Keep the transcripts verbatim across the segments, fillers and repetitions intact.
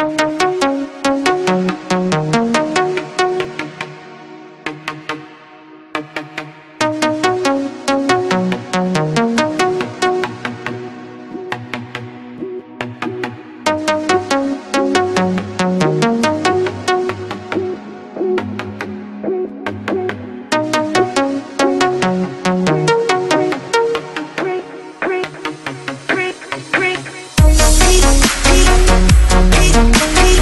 Creep, creep, creep, creep, creep, creep.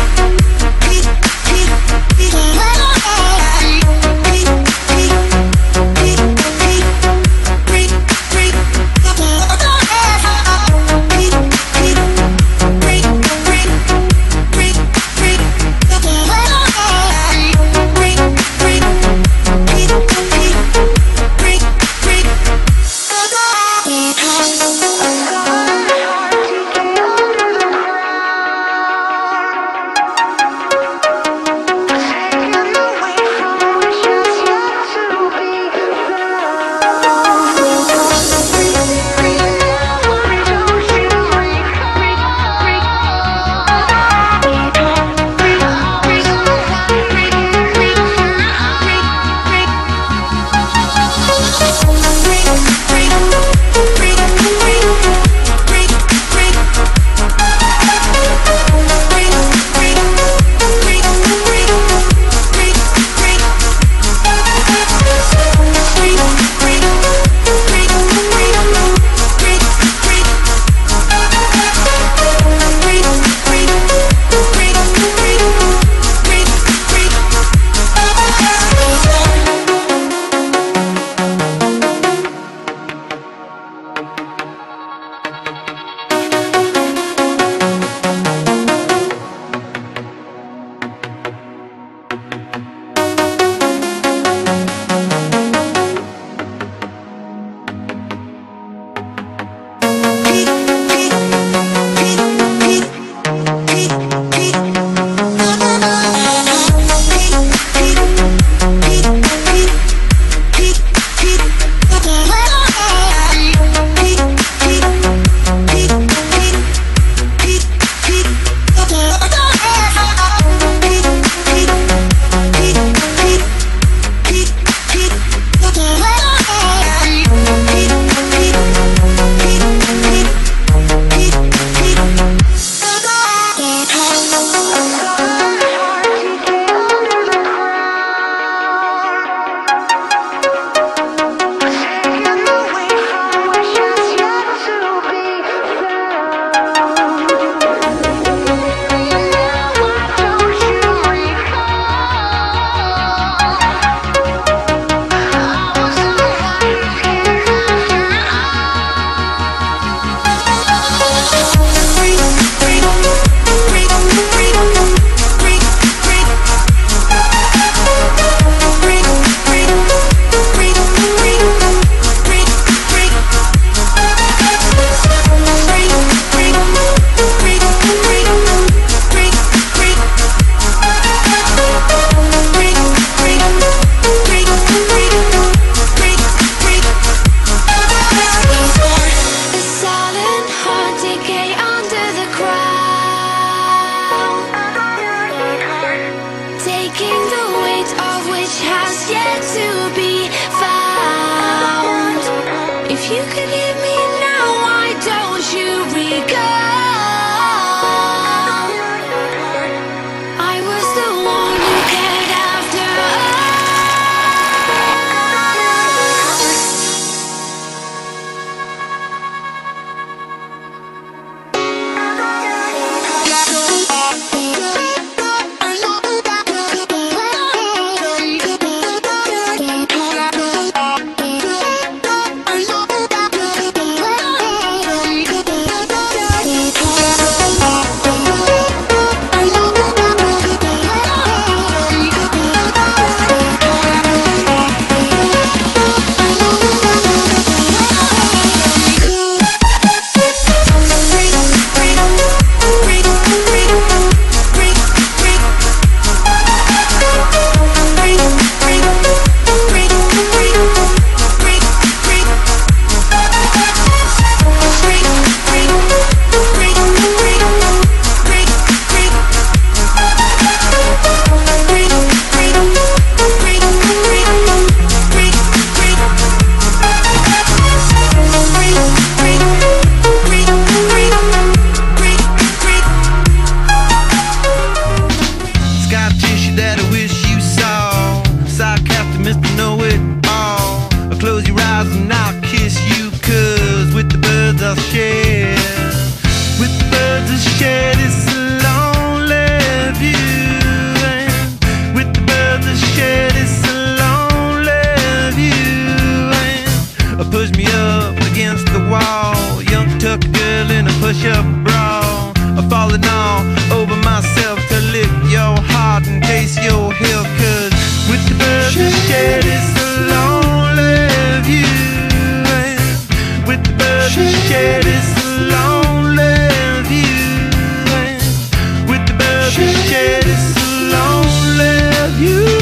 are shed, it's a lonely view. And with the birds are shed, it's a lonely view. And push me up against the wall, young tuck girl in a push-up bra, falling all over myself to lift your heart and taste your health. Cause with the birds are shed, it's a lonely view. And with the birds are shed, it's a lonely view. And with the birds are shed, it's a lonely view.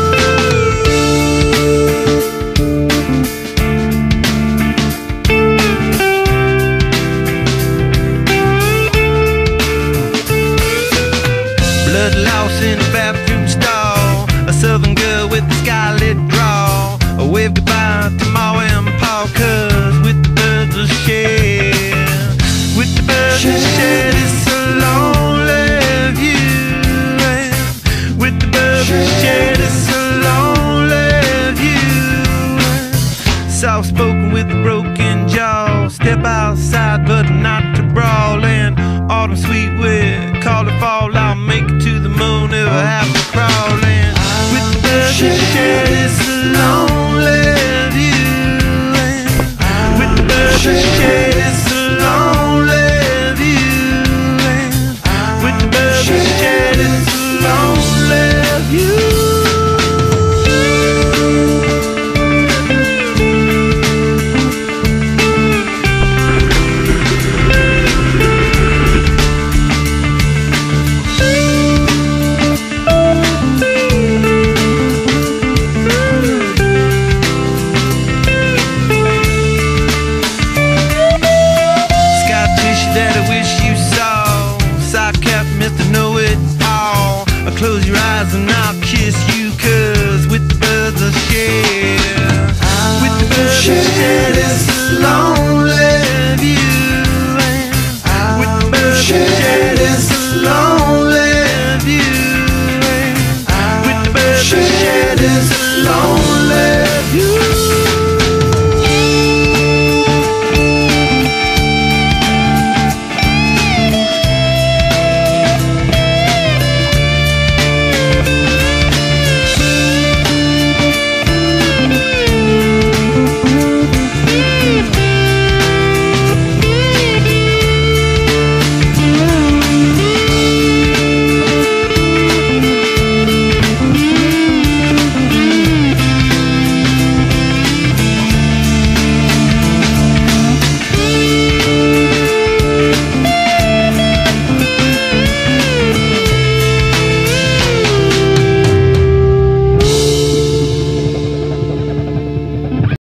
Blood lost in a bathroom stall, a southern girl with a skylit draw, a wave goodbye to Ma and Pa. Cause with the birds are shed, with the birds are shed, it's a lonely view. And with the birds are shed, it's a lonely view. Soft spoken with a broken jaw, step outside but not to brawl. And autumn sweet wind, call it fall, I'll make it to the moon if I have to crawl. And with the birds are shed, it's a lonely view. And with the birds are shed, it's a lonely view. And with the birds are shed, it's a lonely view. Close your eyes and I'll kiss you. Cause with the birds are shed, with the birds are shed,